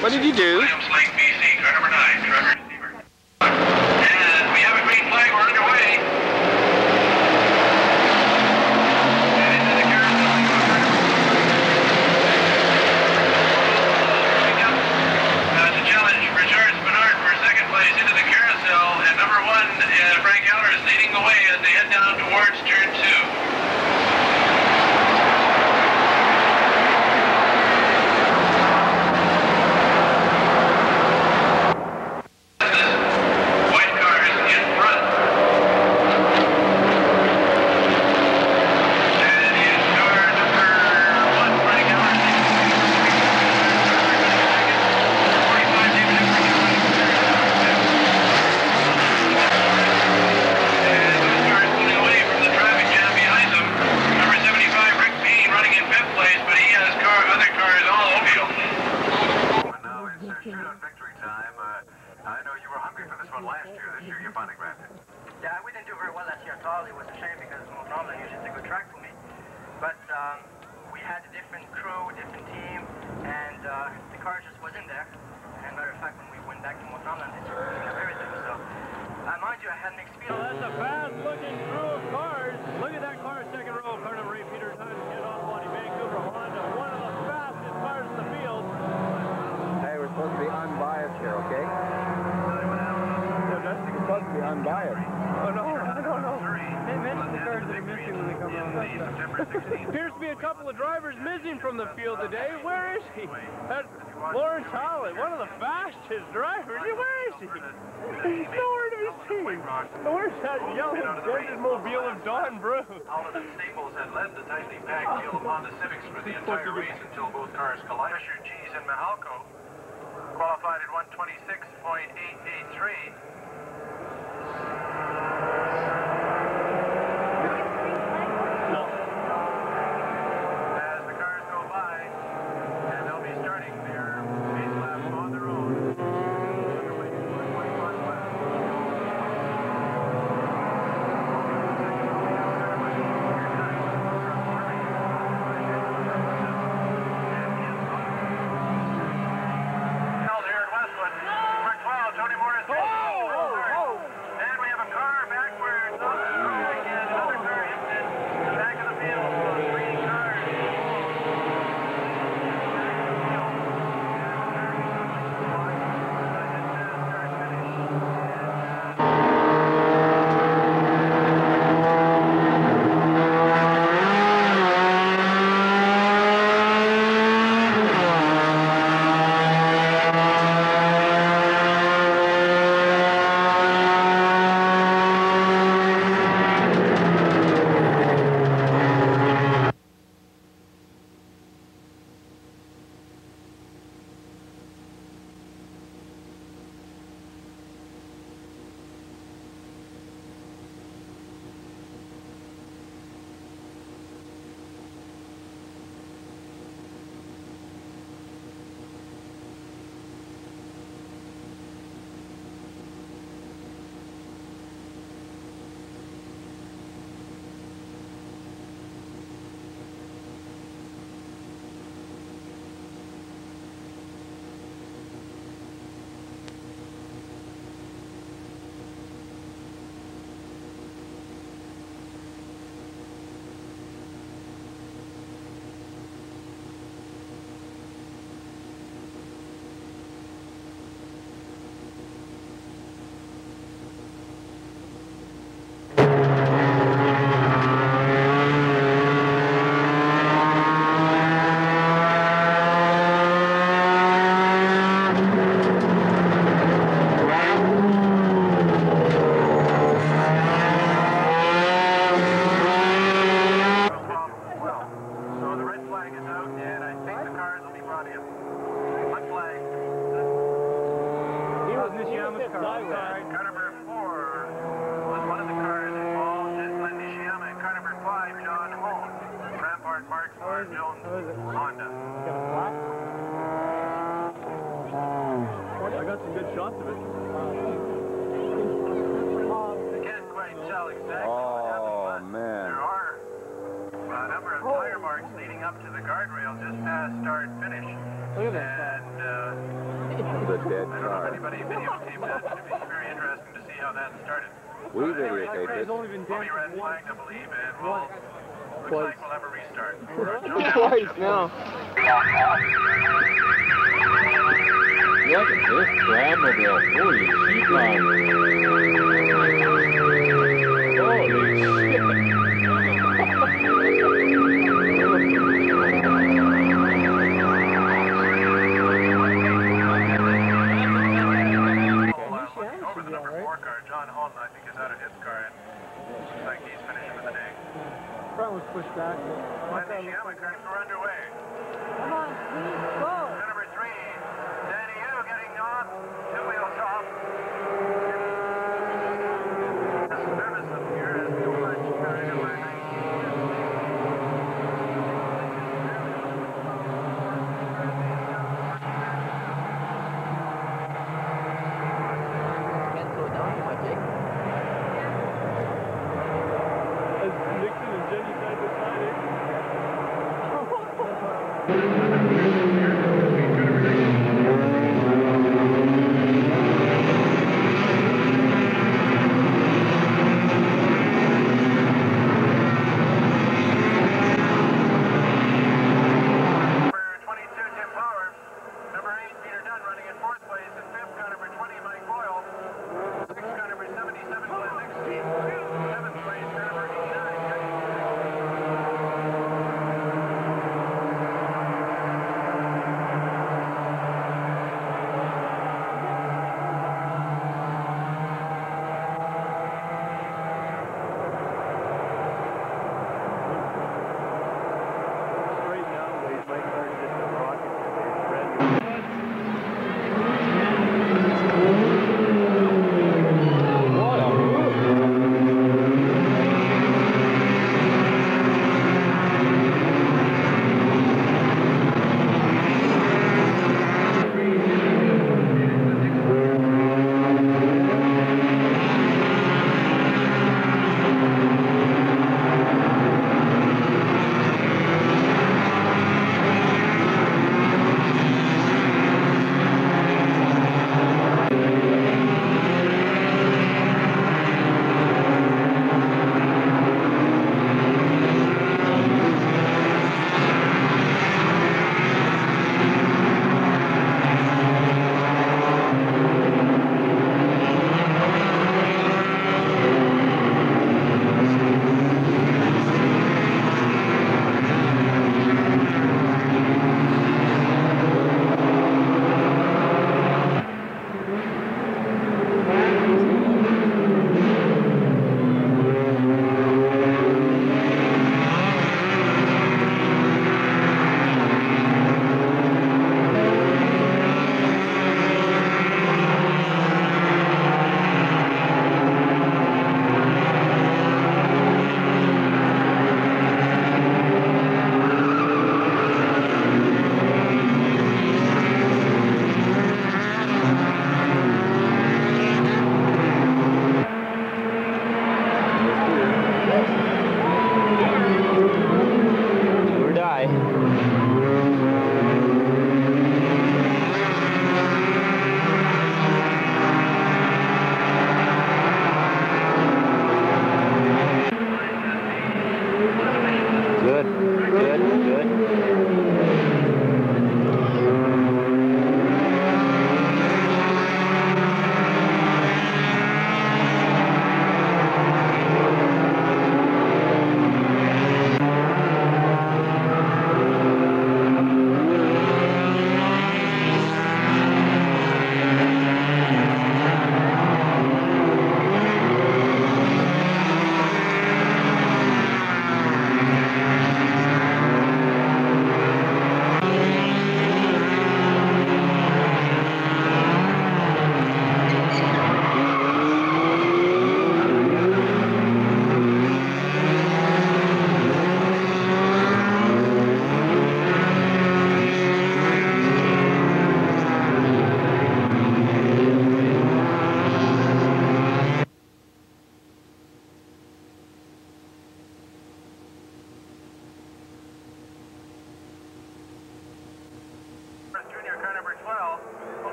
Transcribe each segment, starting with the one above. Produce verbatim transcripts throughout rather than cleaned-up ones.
What did you do? Williams Lake, B C, car number nine, Trevor Receiver. And we have a green flag, we're underway. And into the carousel, we go through. Uh, the challenge, Richard Spinard for second place into the carousel, and number one, uh, Frank Heller is leading the way as they head down towards turn two. Yeah, we didn't do very well last year at all. It was a shame because Mont-Tremblant usually is a good track for me. But um, we had a different crew, different team, and uh, the car just wasn't there. And matter of fact, when we went back to Mont-Tremblant, they took clean up everything. So, uh, mind you, I had mixed feelings. Well, that's a fast-looking crew of cars. Look at that car, second row, car number eight, Peter Times, Ken Oswald, Vancouver, Honda, one of the fastest cars in the field. Hey, we're supposed to be unbiased here, okay? We're supposed to be unbiased. Oh, no, I don't know. They mentioned the cars that are missing when they come around. Appears to be a couple of drivers missing from the field today. Where is he? That's Lawrence Howlett, one of the fastest drivers. Where is he? He's nowhere to be seen. Where's that yellow desert mobile of Don Bruce? Alden Staples had led the tightly packed field of Honda Civics for the entire race until both cars collided. Richard Cheese and Mahalco qualified at one twenty-six point eight eight three. As the cars go by, and they'll be starting their race lap on their own. Underway for twenty-one laps. Held here at Westwood. Number twelve, Tony Morris. Oh, oh, oh. And we have a car backwards. Again, another car hits it. The back of the field. So three cars. Car number four was one of the cars involved in Glenn Nishiyama, and car number five, John Hone. Rampart Marks for Jones Honda. I got some good shots of it. I can't quite tell exactly what happened, Oh, but man. there are a number of tire marks leading up to the guardrail just past start finish. Look at that. And uh, a dead I don't know if car. anybody videotaped that, but it'd be very interesting to see how that started. We Uh, anyway, videotaped It's it. only been We'll be red danced once. flagged, I believe, and we'll, looks Twice. like we'll have a restart. Twice now. Look at this Brandmobile. Holy sheep man. Holy shit. Over the number four car, John Holton, I think, is out of his car, and looks like he's finishing with the day. Front was pushed back. When the Shiama cars were underway. Come on, please, go. Number three, Danny Yu getting off, two wheels off. This is nervous up here as too much carried away. As Nixon and Jenny side to side, eh?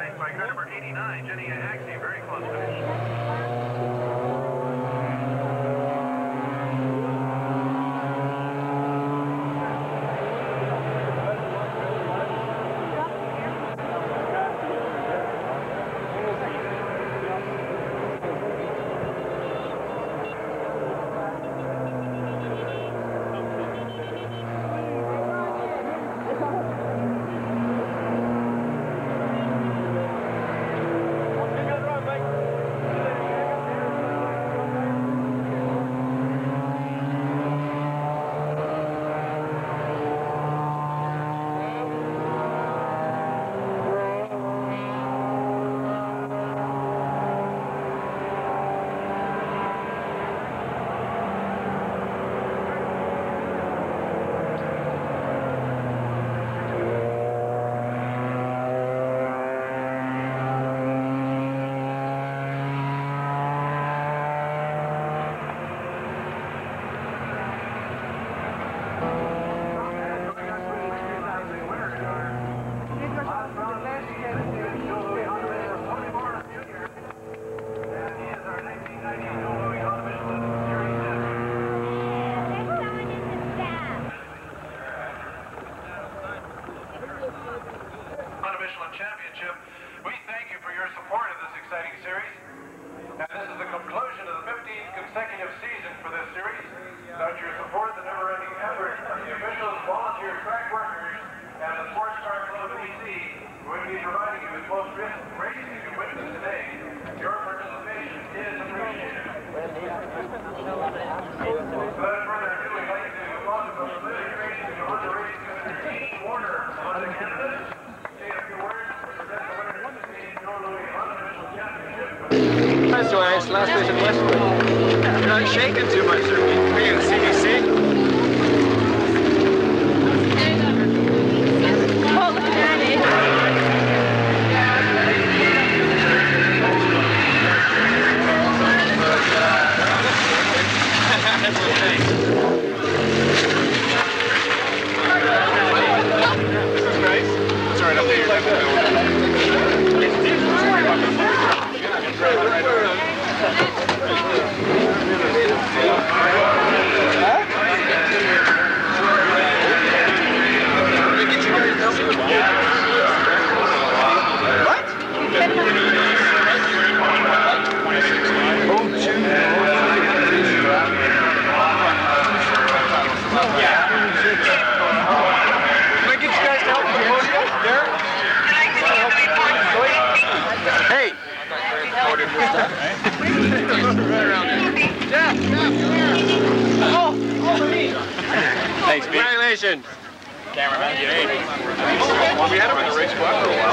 Raced by car number eighty-nine, Jenny Axie, very close finish. Championship. We thank you for your support of this exciting series. And this is the conclusion of the fifteenth consecutive season for this series. Without your support, the never-ending effort of the officials, volunteer track workers, and the Sports Car Club of B C would be providing you with most racing you witness today. Your participation is appreciated. Without further ado, we'd like to welcome the Olympic racing to Honda Racing Mister Gene Warner on the canvas. Say a few words. That's why it's last race in Westwood. You're not shaking too much, sir. Are you in C D C? Oh, look at that. This is nice. It's right up there. Hey! Thanks, Pete. Congratulations. Cameraman, get eight. Well, we had him in the race for a while.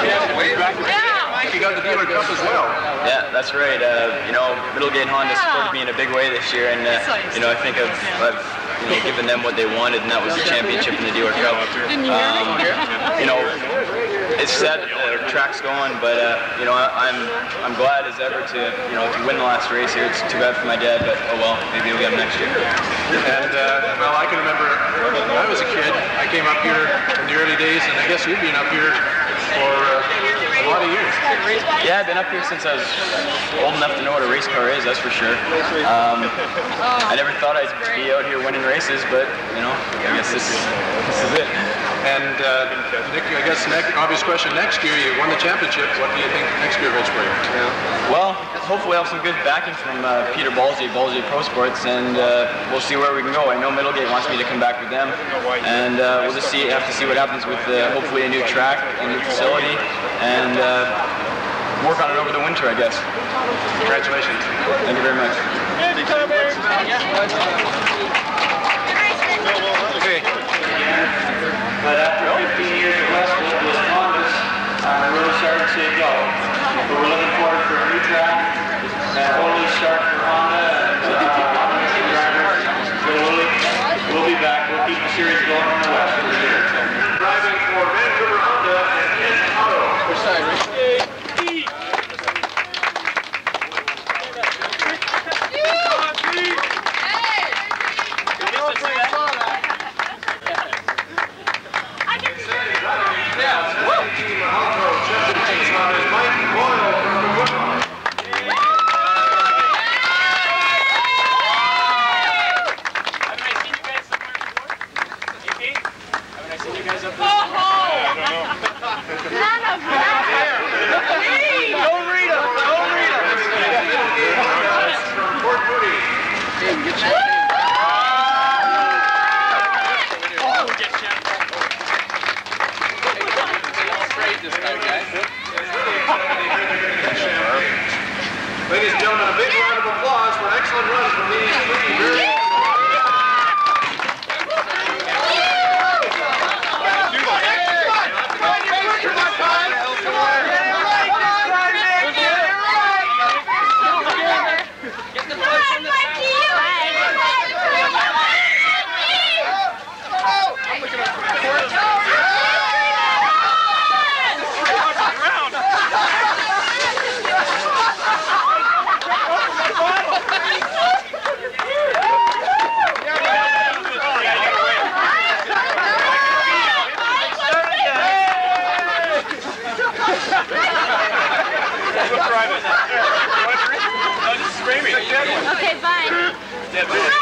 He got the dealer cup as well. Yeah, that's right. Uh, you know, Middlegate Honda supported me in a big way this year, and uh, you know, I think I've, I've you know, given them what they wanted, and that was the championship in the dealer cup. Um, you know, it's sad the track's going, but uh, you know, I, I'm I'm glad as ever to you know to win the last race here. It's too bad for my dad, but oh well, maybe we'll get him next year. And uh, well, I can remember when I was a kid, I came up here in the early days, and I guess you've been up here for uh, a lot of years. Yeah, I've been up here since I was old enough to know what a race car is, that's for sure. Um, I never thought I'd be out here winning races, but you know, I guess this is this is it. And uh, Nick, I guess next obvious question: next year you won the championship. What do you think next year holds for you? Yeah. Well, hopefully I'll have some good backing from uh, Peter Balsey, Balsey Pro Sports, and uh, we'll see where we can go. I know Middlegate wants me to come back with them, and uh, we'll just see. Have to see what happens with uh, hopefully a new track, a new facility, and uh, work on it over the winter, I guess. Congratulations. Thank you very much. Okay. But after fifteen years at Westwood, those Hondas are really starting to go. But we're looking forward for a new track, a totally start for Honda and uh, Honda drivers. So we'll, we'll be back. We'll keep the series going on the West for the year. Driving for Vancouver Honda and Ken Auto. Which side, Rick? Ladies and gentlemen, a big round of applause for an excellent run from these three very Okay, bye.